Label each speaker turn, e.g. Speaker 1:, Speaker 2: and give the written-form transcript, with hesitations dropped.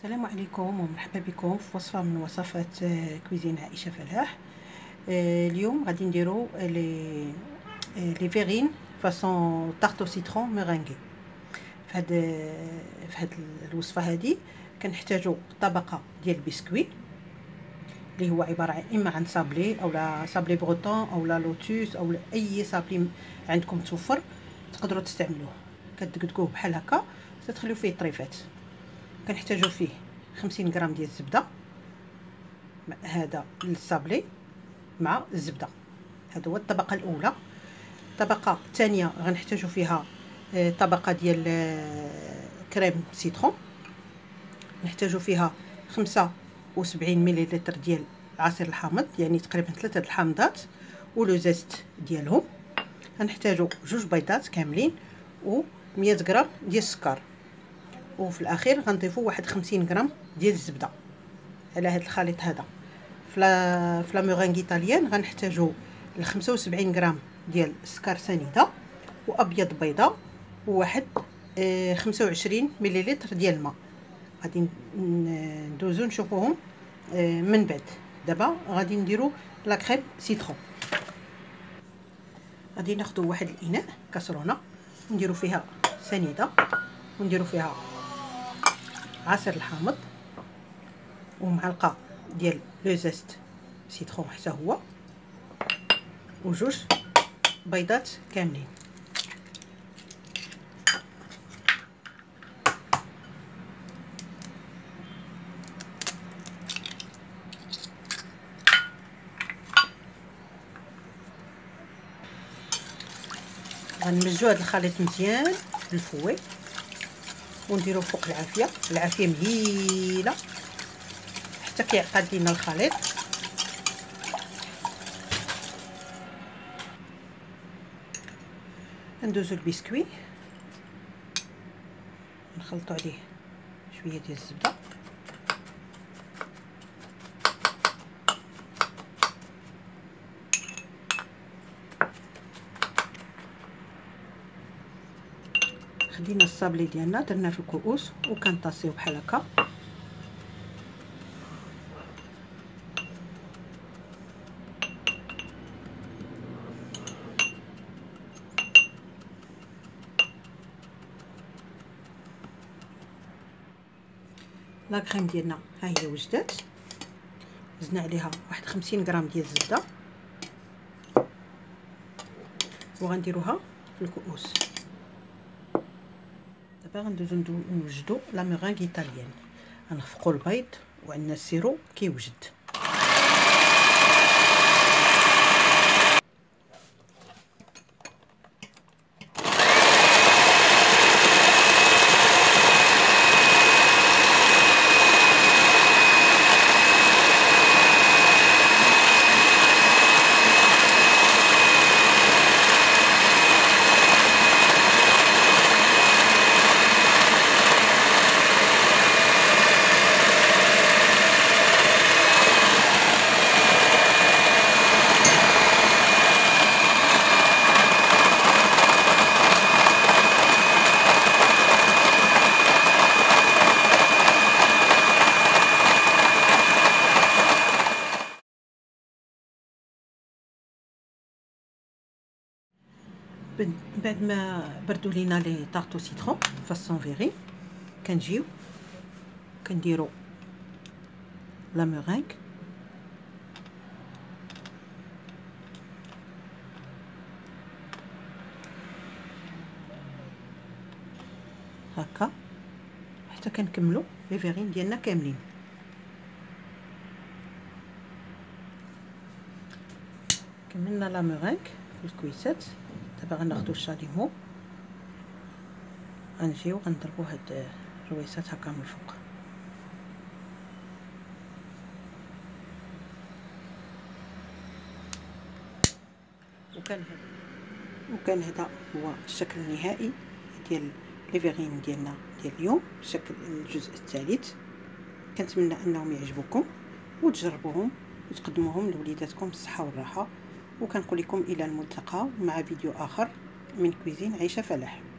Speaker 1: السلام عليكم ومرحبا بكم في وصفه من وصفات كويزين عائشه فلاح. اليوم غادي نديرو لي فيغين فاصون طارطو سيترون ميرينغي. في هاد الوصفه هذه كنحتاجو طبقه ديال البسكوي اللي هو عباره اما عن صابلي او لا صابلي بروطون او لا لوتوس او اي صابلي عندكم توفر تقدروا تستعملوه. كتدقدقوه بحال هكا تخليو فيه طريفات. كنحتاجو فيه 50 غرام ديال الزبده، هذا الصابلي مع الزبده. هذا هو الطبقه الاولى. الطبقه الثانيه غنحتاجو فيها طبقه ديال كريم سيترون، نحتاجو فيها 75 مليلتر ديال عصير الحامض، يعني تقريبا 3 الحامضات ولو زيست ديالهم. غنحتاجو 2 بيضات كاملين و 100 غرام ديال السكر، وفي الاخير غنضيفوا واحد 50 غرام ديال الزبده على هذا الخليط هذا. في لا مورينغ ايطاليان غنحتاجوا 75 غرام ديال السكر سنيده وابيض بيضه وواحد 25 مليلتر ديال الماء. غادي ندوزو نشوفوهم من بعد. دابا غادي نديرو لا كريم سيترون. غادي ناخذ واحد الاناء كاسرونه ونديرو فيها سنيده ونديرو فيها عصير الحامض ومعلقه ديال لو زيست سيترون حتى هو وجوج بيضات كاملين. غنمزجو هذا الخليط مزيان بالفوي ونديرو فوق العافيه مهيله حتى كيعقد لينا الخليط. ندوزو البسكوي نخلطو عليه شويه ديال الزبده خدينا الصابلي ديالنا درنا في الكؤوس وكنطاسيو بحال هكا. لا كريم ديالنا ها هي وجدات. زدنا عليها واحد 50 غرام ديال الزبده وغنديروها في الكؤوس. دابا غندوزو نوجدو لا ميرينغ ايطاليان. غنخفقو البيض وعندنا السيرو كيوجد. بعد ما بردوا لينا لي طارطو سيترون فاصون فيغي كنجيو كنديرو لا مورينغ هكا حتى كنكملو لي فيغين ديالنا كاملين. كملنا لا مورينغ في الكويسات. دابا غناخدو الشاليمو غنجيو غنضربو هاد الرويسات هكا من الفوق. وكان هذا هو الشكل النهائي ديال لي فيغين ديالنا ديال اليوم، الشكل الجزء الثالث. كنتمنى انهم يعجبوكم وتجربوهم وتقدموهم لوليداتكم بالصحه والراحه، وكنقول لكم الى الملتقى مع فيديو اخر من كويزين عائشه فلاح.